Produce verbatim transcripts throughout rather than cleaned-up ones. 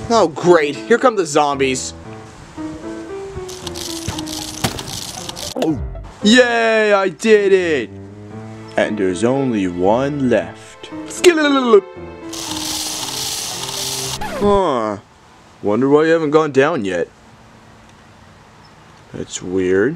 Oh great, here come the zombies. Oh. Yay, I did it! And there's only one left. Huh. Wonder why you haven't gone down yet. That's weird.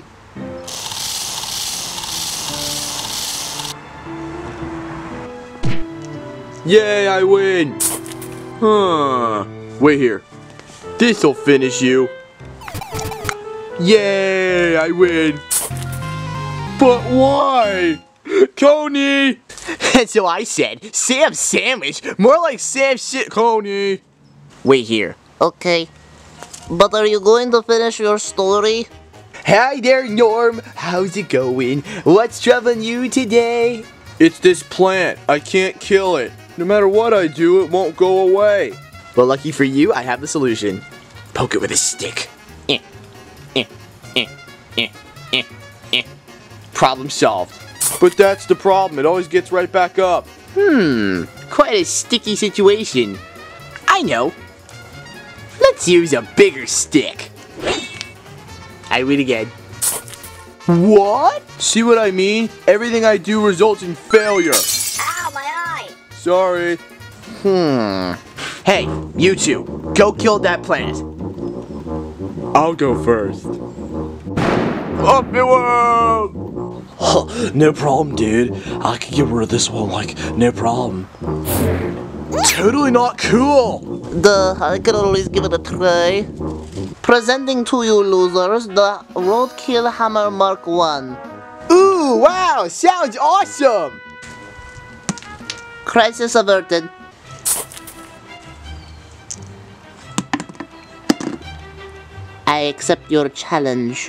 Yay, I win! Huh. Wait here. This'll finish you. Yay, I win! But why? Coney! That's what I said. Sam Sandwich. More like Sam Shit. Coney! Wait here. Okay. But are you going to finish your story? Hi there, Norm. How's it going? What's troubling you today? It's this plant. I can't kill it. No matter what I do, it won't go away. Well, lucky for you, I have the solution. Poke it with a stick. Eh, eh, eh, eh, eh, eh. Problem solved. But that's the problem. It always gets right back up. Hmm, quite a sticky situation. I know. Let's use a bigger stick. I win again. What? See what I mean? Everything I do results in failure. Ow, my eye! Sorry. Hmm. Hey, you two, go kill that plant. I'll go first. Up the world! Huh, no problem, dude. I can get rid of this one like no problem. Totally not cool! Duh, I can always give it a try. Presenting to you losers, the Roadkill Hammer Mark one. Ooh, wow, sounds awesome! Crisis averted. I accept your challenge.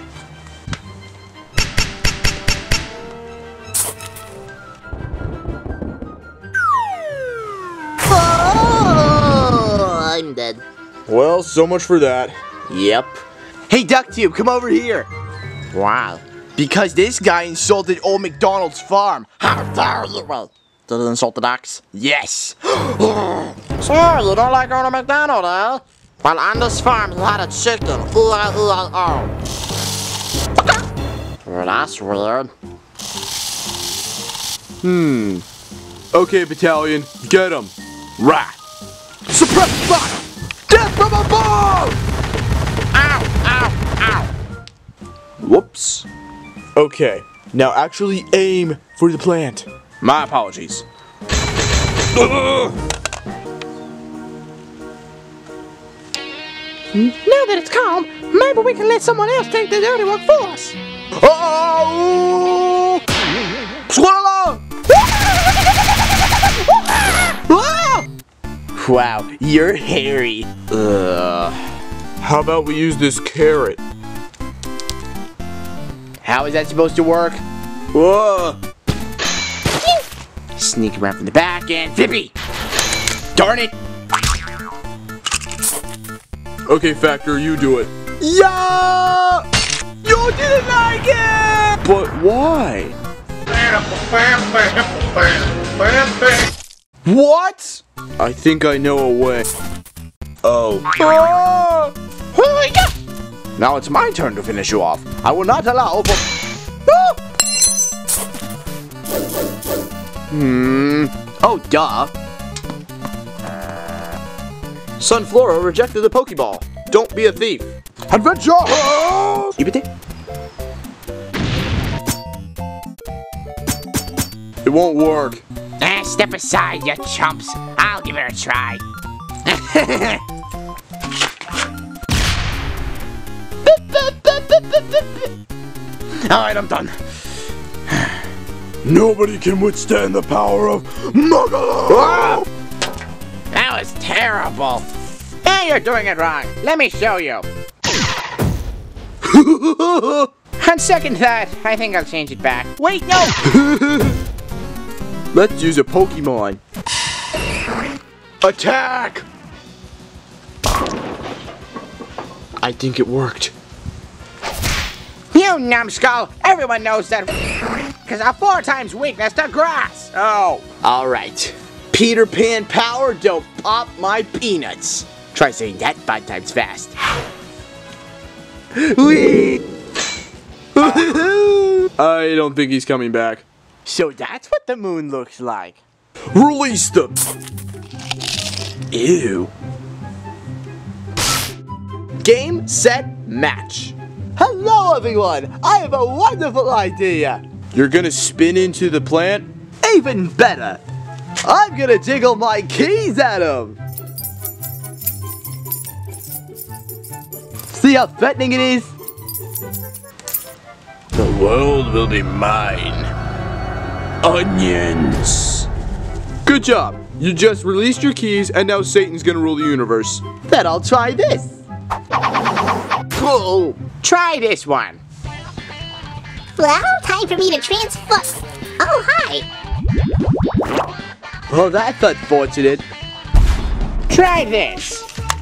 Oh, I'm dead. Well, so much for that. Yep. Hey, DuckTube, come over here. Wow. Because this guy insulted old McDonald's farm. How dare you? Well, did it insult the ducks? Yes. So, you don't like going to McDonald's, eh? Well, on this farm, he had a chicken. Ooh, ah, ooh, ah, oh. Well, that's weird. Hmm. Okay, battalion, get him. Rat. Suppress fire! Death from above! Ow, ow, ow. Whoops. Okay, now actually aim for the plant. My apologies. Ugh. Now that it's calm, maybe we can let someone else take the dirty work for us. Oh! Swallow! Wow, you're hairy. Ugh. How about we use this carrot? How is that supposed to work? Whoa! Sneak around from the back and Fippy! Darn it! Okay, Factor, you do it. Yeah! You didn't like it! But why? What? I think I know a way. Oh. Oh! Now it's my turn to finish you off. I will not allow for... Ah! Hmm. Oh, duh. Sunflora rejected the Pokeball. Don't be a thief. Adventure! Ibite? It won't work. Ah, step aside, you chumps. I'll give it a try. Alright, I'm done. Nobody can withstand the power of Mugalo! That was terrible. Hey, you're doing it wrong. Let me show you. On second thought, I think I'll change it back. Wait, no! Let's use a Pokemon. Attack! I think it worked. You numbskull! Everyone knows that because a four times weakness to grass. Oh, alright. Peter Pan power, don't pop my peanuts. Try saying that five times fast. Whee! I don't think he's coming back. So that's what the moon looks like. Release them! Ew. Game, set, match. Hello everyone! I have a wonderful idea! You're gonna spin into the plant? Even better! I'm gonna jiggle my keys at him! See how threatening it is? The world will be mine. Onions. Good job. You just released your keys and now Satan's gonna rule the universe. Then I'll try this. Cool. Try this one. Well, time for me to transform. Oh, hi. Oh, that's unfortunate. Try this.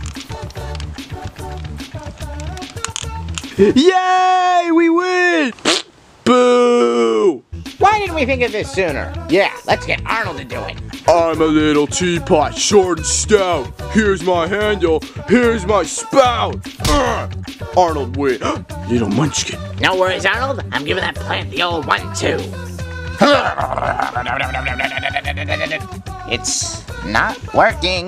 Yay! We win! Boo! Why didn't we think of this sooner? Yeah, let's get Arnold to do it. I'm a little teapot, short and stout. Here's my handle. Here's my spout. Ugh. Arnold win. Little munchkin. No worries, Arnold. I'm giving that plant the old one-two. It's not working.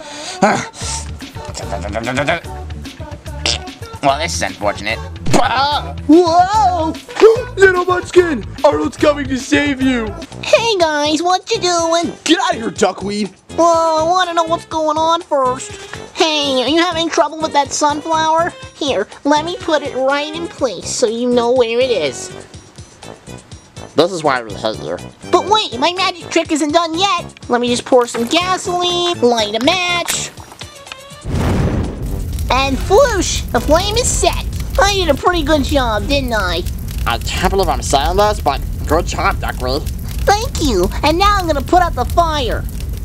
Well, this is unfortunate. Whoa! Little munchkin! Arnold's coming to save you! Hey guys, what you doing? Get out of here, duckweed! Well, I want to know what's going on first. Hey, are you having trouble with that sunflower? Here, let me put it right in place so you know where it is. This is why we hate you. But wait, my magic trick isn't done yet. Let me just pour some gasoline, light a match. And whoosh, the flame is set. I did a pretty good job, didn't I? I can't believe I'm saying this, but good job, Duckweed. Thank you. And now I'm gonna put out the fire.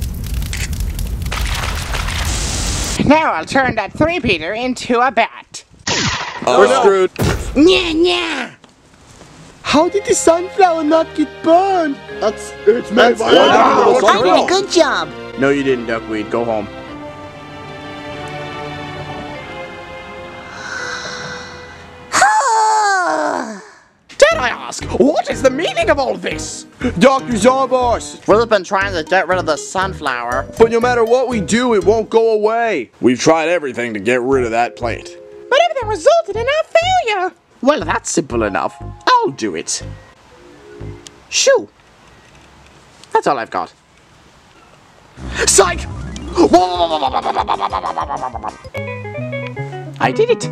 Now I'll turn that three-peater into a bat. We're screwed. Nya nya! How did the sunflower not get burned? That's it's made by I did a good job. No, you didn't, duckweed. Go home. Did I ask, what is the meaning of all this? Doctor Zomboss! We've been trying to get rid of the sunflower. But no matter what we do, it won't go away. We've tried everything to get rid of that plant. But everything resulted in our failure. Well, that's simple enough. I'll do it. Shoo! That's all I've got. Psych! I did it.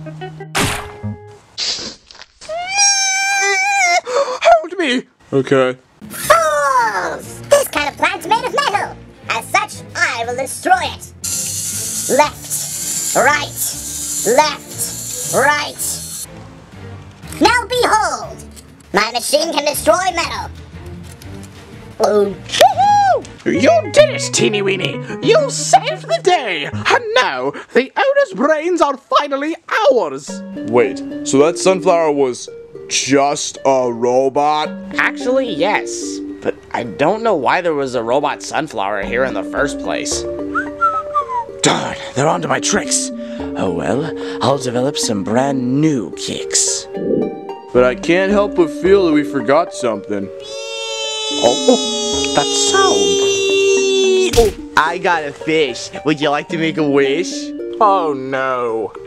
Hold me! Okay. Fools! This kind of plant's made of metal. As such, I will destroy it. Left, right, left, right. Now behold! My machine can destroy metal. Oh, You did it, teeny weeny. You saved the day. And now, the owner's brains are finally ours. Wait, so that sunflower was just a robot? Actually, yes. But I don't know why there was a robot sunflower here in the first place. Darn, they're onto my tricks. Oh well, I'll develop some brand new kicks. But I can't help but feel that we forgot something. Oh, that sound. Oh, I got a fish. Would you like to make a wish? Oh no.